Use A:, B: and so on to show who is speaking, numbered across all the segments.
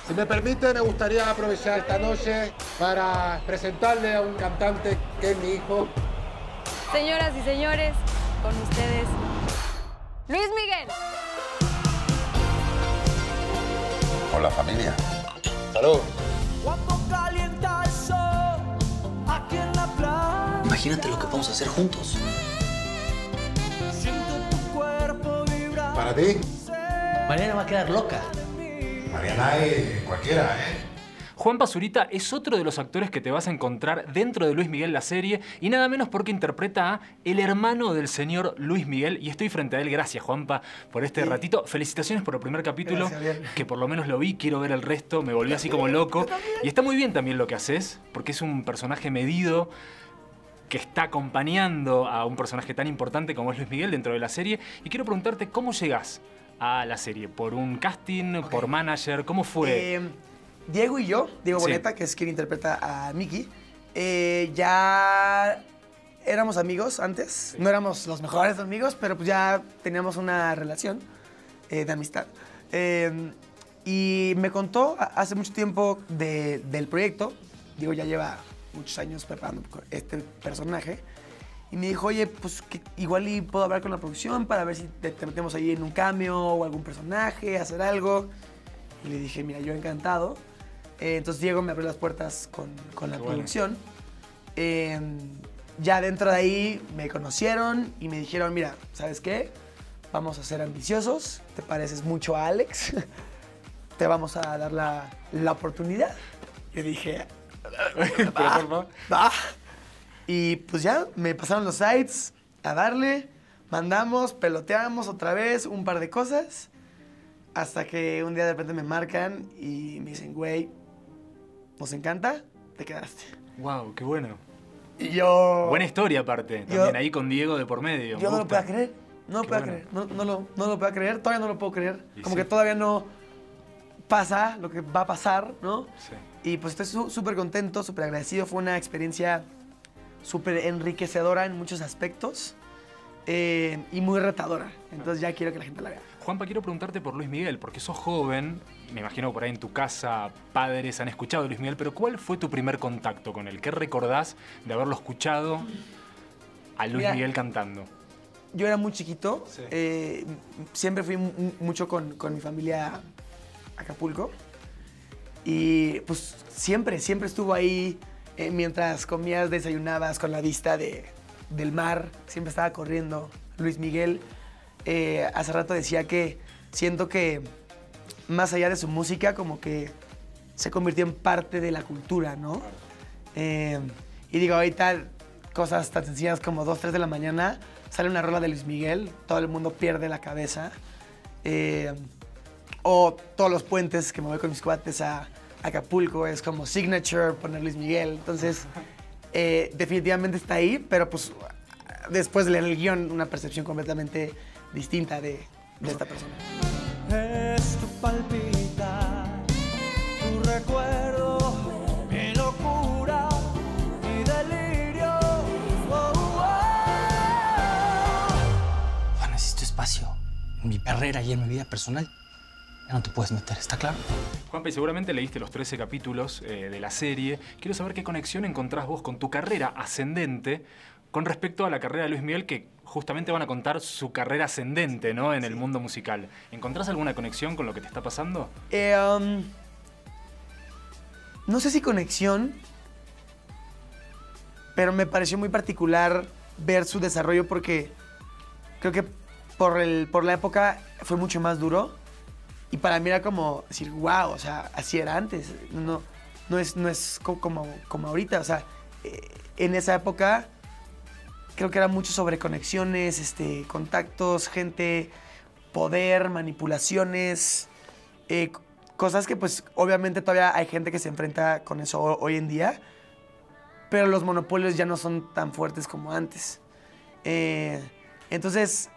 A: Si me permite, me gustaría aprovechar esta noche para presentarle a un cantante que es mi hijo.
B: Señoras y señores, con ustedes, Luis Miguel.
C: Hola, familia.
A: Salud.
D: Cuando calienta el sol aquí en la playa.
E: Imagínate lo que podemos hacer juntos.
D: Siento tu cuerpo vibrar.
A: Para ti.
E: Mariana va a quedar loca.
C: Mariana es cualquiera, ¿eh?
F: Juan Pazurita es otro de los actores que te vas a encontrar dentro de Luis Miguel la serie y nada menos porque interpreta a el hermano del señor Luis Miguel y estoy frente a él. Gracias, Juanpa, por este ratito. Felicitaciones por el primer capítulo, que por lo menos lo vi, quiero ver el resto, me volví así como loco. Y está muy bien también lo que haces, porque es un personaje medido que está acompañando a un personaje tan importante como es Luis Miguel dentro de la serie. Y quiero preguntarte, ¿cómo llegás a la serie? ¿Por un casting?
G: Ok.
F: ¿Por manager? ¿Cómo fue?
G: Diego y yo, Diego
F: Sí.
G: Boneta, que es quien interpreta a Mickey, ya éramos amigos antes. No éramos los mejores amigos, pero pues ya teníamos una relación de amistad. Y me contó hace mucho tiempo del proyecto. Diego ya lleva muchos años preparando este personaje. Y me dijo, oye, pues que igual y puedo hablar con la producción para ver si te metemos ahí en un cameo o algún personaje, hacer algo. Y le dije, mira, yo encantado. Entonces Diego me abrió las puertas con la producción. Ya dentro de ahí me conocieron y me dijeron, mira, ¿sabes qué? Vamos a ser ambiciosos, te pareces mucho a Alex, te vamos a dar la oportunidad. Yo dije, va. Y pues ya, me pasaron los sites a darle, mandamos, peloteamos otra vez un par de cosas, hasta que un día de repente me marcan y me dicen, güey, nos encanta, te quedaste.
F: Wow, qué bueno.
G: Y yo...
F: Buena historia aparte, también ahí con Diego de por medio.
G: Yo
F: me
G: no lo
F: gusta.
G: puedo creer, no lo
F: Qué
G: puedo
F: bueno.
G: creer, no lo puedo creer, todavía no lo puedo creer.
F: Y
G: Como
F: sí.
G: que todavía no pasa lo que va a pasar, ¿no?
F: Sí.
G: Y pues estoy súper contento, súper agradecido. Fue una experiencia súper enriquecedora en muchos aspectos y muy retadora. Entonces ya quiero que la gente la vea.
F: Juanpa, quiero preguntarte por Luis Miguel, porque sos joven, me imagino que por ahí en tu casa padres han escuchado de Luis Miguel, pero ¿cuál fue tu primer contacto con él? ¿Qué recordás de haberlo escuchado a Luis
G: Mira,
F: Miguel cantando?
G: Yo era muy chiquito,
F: Sí.
G: siempre fui mucho con mi familia a Acapulco y pues siempre estuvo ahí mientras comías, desayunabas con la vista del mar, siempre estaba corriendo Luis Miguel. Hace rato decía que siento que más allá de su música como que se convirtió en parte de la cultura, ¿no? Y digo, ahorita cosas tan sencillas como 2, 3 de la mañana, sale una rola de Luis Miguel, todo el mundo pierde la cabeza. O todos los puentes que me voy con mis cuates a Acapulco, es como signature poner Luis Miguel. Entonces, definitivamente está ahí, pero pues después de leer el guión, una percepción completamente distinta de esta persona.
D: Es tu palpitar, tu recuerdo, mi locura, mi delirio. Oh,
E: Juan, necesito espacio en mi carrera y en mi vida personal. Ya no te puedes meter, ¿está claro?
F: Juanpa, y seguramente leíste los 13 capítulos de la serie. Quiero saber qué conexión encontrás vos con tu carrera ascendente con respecto a la carrera de Luis Miguel, que justamente van a contar su carrera ascendente, ¿no? En el mundo musical. ¿Encontrás alguna conexión con lo que te está pasando?
G: No sé si conexión, pero me pareció muy particular ver su desarrollo porque creo que por la época fue mucho más duro y para mí era como decir, wow, o sea, así era antes, no es como ahorita, o sea, en esa época creo que era mucho sobre conexiones, contactos, gente, poder, manipulaciones, cosas que pues obviamente todavía hay gente que se enfrenta con eso hoy en día, pero los monopolios ya no son tan fuertes como antes. Entonces,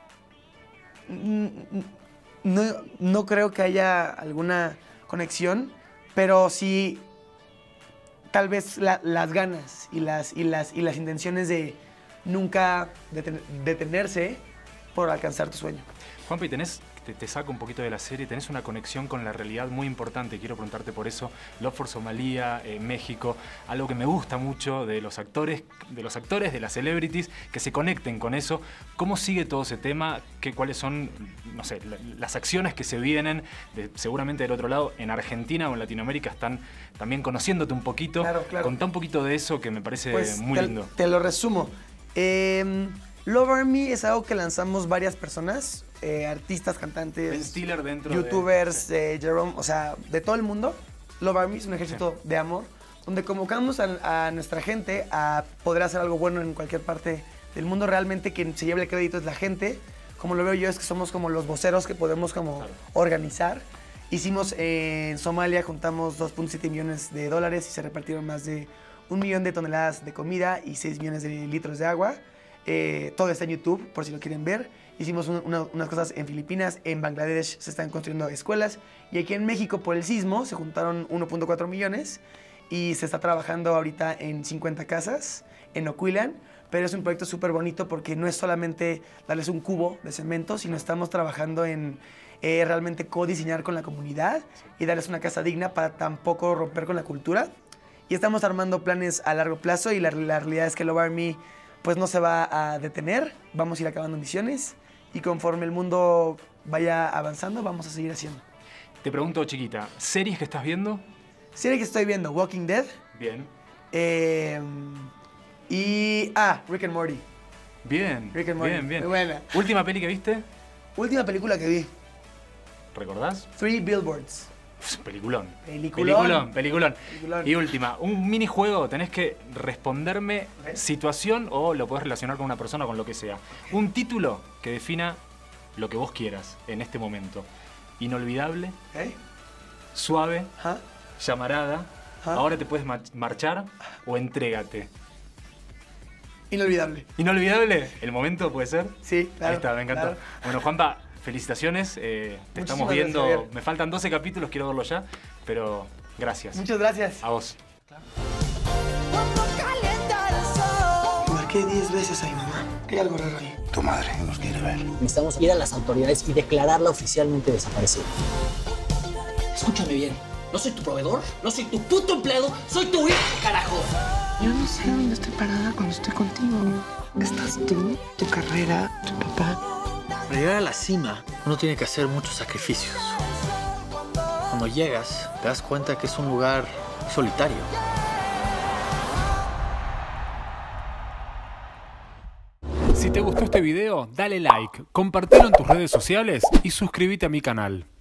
G: no creo que haya alguna conexión, pero sí tal vez las ganas y las intenciones de nunca detenerse por alcanzar tu sueño.
F: Juanpa, ¿y tenés te saca un poquito de la serie, tenés una conexión con la realidad muy importante. Quiero preguntarte por eso. Love for Somalia, México, algo que me gusta mucho de los actores, de las celebrities, que se conecten con eso. ¿Cómo sigue todo ese tema? ¿Cuáles son, no sé, las acciones que se vienen? Seguramente del otro lado, en Argentina o en Latinoamérica están también conociéndote un poquito.
G: Claro.
F: Contá un poquito de eso que me parece muy lindo.
G: Te lo resumo. Love Army es algo que lanzamos varias personas, artistas, cantantes,
F: Ben Stiller dentro
G: youtubers, Jerome, o sea, de todo el mundo. Love Army es un ejército de amor, donde convocamos a nuestra gente a poder hacer algo bueno en cualquier parte del mundo. Realmente quien se lleva el crédito es la gente. Como lo veo yo, es que somos como los voceros que podemos como organizar. Hicimos en Somalia, juntamos $2.7 millones y se repartieron más de 1 millón de toneladas de comida y 6 millones de litros de agua. Todo está en YouTube, por si lo quieren ver. Hicimos unas cosas en Filipinas, en Bangladesh se están construyendo escuelas y aquí en México por el sismo se juntaron 1.4 millones y se está trabajando ahorita en 50 casas en Oquilan, pero es un proyecto súper bonito porque no es solamente darles un cubo de cemento, sino estamos trabajando en realmente codiseñar con la comunidad y darles una casa digna para tampoco romper con la cultura. Y estamos armando planes a largo plazo y la realidad es que Love Army pues no se va a detener, vamos a ir acabando misiones y conforme el mundo vaya avanzando vamos a seguir haciendo.
F: Te pregunto, chiquita, ¿series que estás viendo?
G: Serie que estoy viendo, Walking Dead.
F: Bien.
G: Rick and Morty.
F: Bien,
G: Rick and Morty.
F: bien.
G: Muy buena.
F: ¿Última peli que viste?
G: Última película que vi,
F: ¿Recordás?
G: 3 Billboards.
F: Peliculón.
G: Peliculón.
F: Y última, un minijuego, tenés que responderme situación o lo podés relacionar con una persona o con lo que sea. Un título que defina lo que vos quieras en este momento. Inolvidable, suave, llamarada, ahora te puedes marchar o entrégate.
G: Inolvidable.
F: ¿Inolvidable? ¿El momento puede ser?
G: Sí, claro.
F: Ahí está, me encantó.
G: Claro.
F: Bueno, Juanpa, felicitaciones. Te estamos viendo.
G: Gracias, Javier.
F: Me faltan 12 capítulos, quiero verlo ya. Pero gracias.
G: Muchas gracias.
F: A vos.
D: Cuando calienta el sol.
G: Marqué 10 veces a mi mamá. Hay algo raro ahí.
C: Tu madre nos quiere ver.
E: Necesitamos ir a las autoridades y declararla oficialmente desaparecida. Escúchame bien. No soy tu proveedor, no soy tu puto empleado, soy tu hijo, carajo.
H: Yo no sé dónde estoy parada cuando estoy contigo. Estás tú, tu carrera, tu papá.
I: Para llegar a la cima, uno tiene que hacer muchos sacrificios. Cuando llegas, te das cuenta que es un lugar solitario.
J: Si te gustó este video, dale like, compartilo en tus redes sociales y suscríbete a mi canal.